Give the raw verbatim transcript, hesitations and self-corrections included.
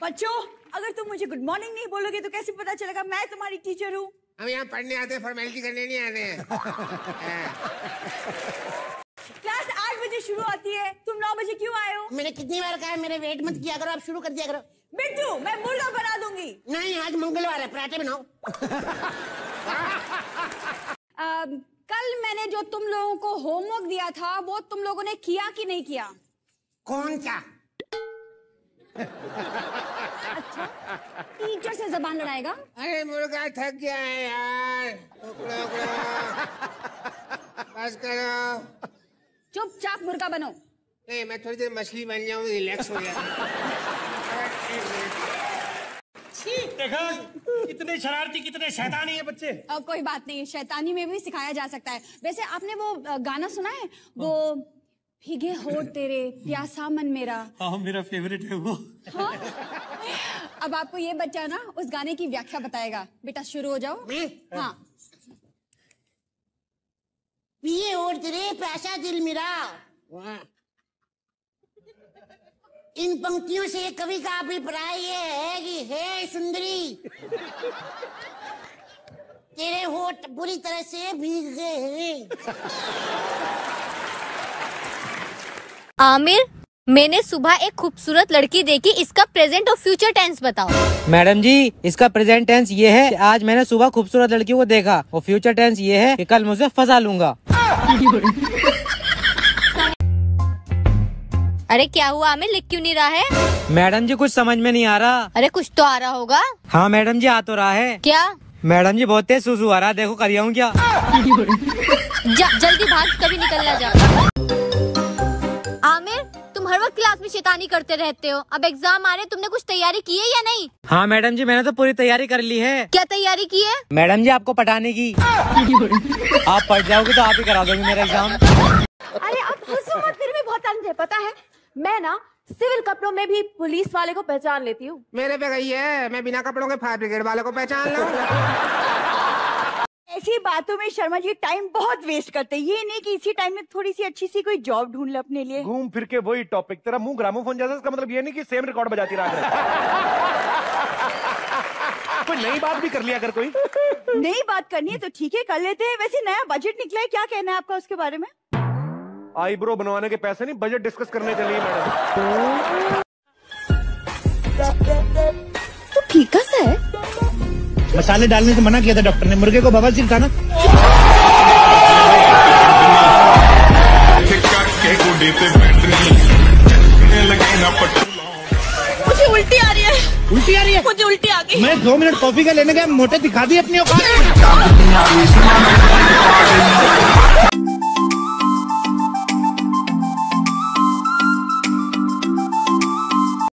बच्चों, अगर तुम मुझे गुड मॉर्निंग नहीं बोलोगे तो कैसे पता चलेगा मैं तुम्हारी टीचर हूँ? हम यहाँ पढ़ने आते हैं, फॉर्मेलिटी करने नहीं आते हैं। क्लास आठ बजे शुरू होती है, तुम नौ बजे क्यों आए हो? मैंने कितनी बार कहा है मेरे वेट मत किया करो, आप शुरू कर दिया करो। बिट्टू, मैं मुर्गा बना दूंगी। नहीं, आज मंगलवार है, पराठे बनाओ। uh, कल मैंने जो तुम लोगों को होमवर्क दिया था वो तुम लोगों ने किया कि नहीं किया? कौन सा? अच्छा, टीचर से जबान लड़ाएगा? अरे मुर्गा थक गया है यार, उकड़ो उकड़ो, बस करो। चुपचाप मुर्गा बनो। नहीं, मैं थोड़ी देर मछली बन जाऊँ, रिलैक्स हो जाऊँ। देखा कितने शरारती कितने शैतानी है बच्चे। अब कोई बात नहीं, शैतानी में भी सिखाया जा सकता है। वैसे आपने वो गाना सुना है, वो भीगे होठ तेरे प्यासा मन मेरा? हाँ, मेरा फेवरेट है वो। हाँ? अब आपको ये बच्चा ना उस गाने की व्याख्या बताएगा। बेटा शुरू हो जाओ। हाँ। पिए होठ तेरे प्यासा दिल मेरा। इन पंक्तियों से कवि का अभिप्राय ये है कि हे सुंदरी, तेरे होठ पूरी तरह से भीग गए हैं। आमिर, मैंने सुबह एक खूबसूरत लड़की देखी, इसका प्रेजेंट और फ्यूचर टेंस बताओ। मैडम जी, इसका प्रेजेंट टेंस ये है कि आज मैंने सुबह खूबसूरत लड़की को देखा, और फ्यूचर टेंस ये है कि कल मुझे फंसा लूंगा। अरे क्या हुआ आमिर, लिख क्यों नहीं रहा है? मैडम जी कुछ समझ में नहीं आ रहा। अरे कुछ तो आ रहा होगा। हाँ मैडम जी, आ तो रहा है। क्या? मैडम जी बहुत तेज सुसु आ रहा है, देखो करिए हूँ क्या? जा, जल्दी भाग, कभी निकलना जा। आमिर, तुम हर वक्त क्लास में शैतानी करते रहते हो, अब एग्जाम आ रहे, तुमने कुछ तैयारी की है या नहीं? हाँ मैडम जी, मैंने तो पूरी तैयारी कर ली है। क्या तैयारी की है? मैडम जी आपको पढ़ाने की। आप पढ़ जाओगे तो आप ही करा दोगे मेरा एग्जाम। अरे आप हंसो मत, फिर भी बहुत टैलेंट है। पता है, मैं ना सिविल कपड़ों में भी पुलिस वाले को पहचान लेती हूँ। मेरे पे गई है, मैं बिना कपड़ों के फायर ब्रिगेड वाले को पहचान लूं। ऐसी बातों में शर्मा जी टाइम बहुत वेस्ट करते हैं। ये नहीं कि इसी टाइम में थोड़ी सी अच्छी सी कोई जॉब ढूंढ ले अपने लिए। घूम फिर के वही टॉपिक, तेरा मुंह ग्रामोफोन जैसा, इसका मतलब ये नहीं कि सेम रिकॉर्ड बजाती रहा कोई नई बात भी कर लिया अगर कोई नई बात करनी है तो ठीक है, कर लेते हैं। वैसे नया बजट निकला है, क्या कहना है आपका उसके बारे में? आईब्रो बनवाने के पैसे नहीं, बजट डिस्कस करने के लिए मैडम। तो फीका सा है। मसाले डालने से मना किया था डॉक्टर ने, मुर्गे को बवासीर था ना। मुझे उल्टी आ रही है। उल्टी आ रही है? मुझे उल्टी आ गई। मैं दो मिनट कॉफी का लेने गया, मोटे दिखा दी अपनी औकात।